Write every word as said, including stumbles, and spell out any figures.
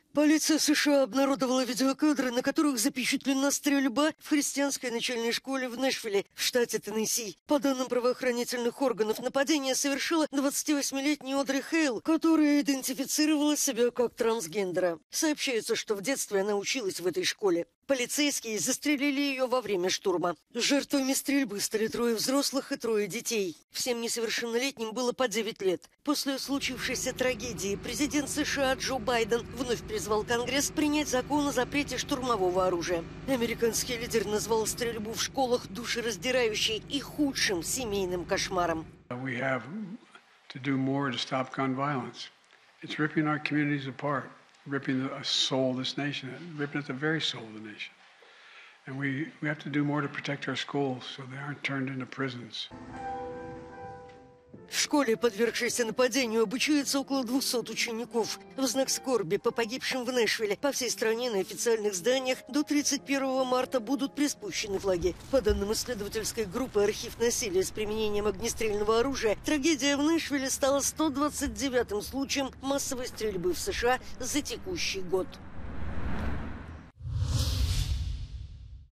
Полиция США обнародовала видеокадры, на которых запечатлена стрельба в христианской начальной школе в Нэшвилле, в штате Теннесси. По данным правоохранительных органов, нападение совершила двадцативосьмилетняя Одри Хейл, которая идентифицировала себя как трансгендера. Сообщается, что в детстве она училась в этой школе. Полицейские застрелили ее во время штурма. Жертвами стрельбы стали трое взрослых и трое детей. Всем несовершеннолетним было по девять лет. После случившейся трагедии президент США Джо Байден вновь призвал Конгресс принять закон о запрете штурмового оружия. Американский лидер назвал стрельбу в школах душераздирающей и худшим семейным кошмаром. Ripping the soul of this nation, ripping at the very soul of the nation. And we, we have to do more to protect our schools so they aren't turned into prisons. В школе, подвергшейся нападению, обучается около двухсот учеников. В знак скорби по погибшим в Нэшвилле по всей стране на официальных зданиях до тридцать первого марта будут приспущены флаги. По данным исследовательской группы «Архив насилия с применением огнестрельного оружия», трагедия в Нэшвилле стала сто двадцать девятым случаем массовой стрельбы в США за текущий год.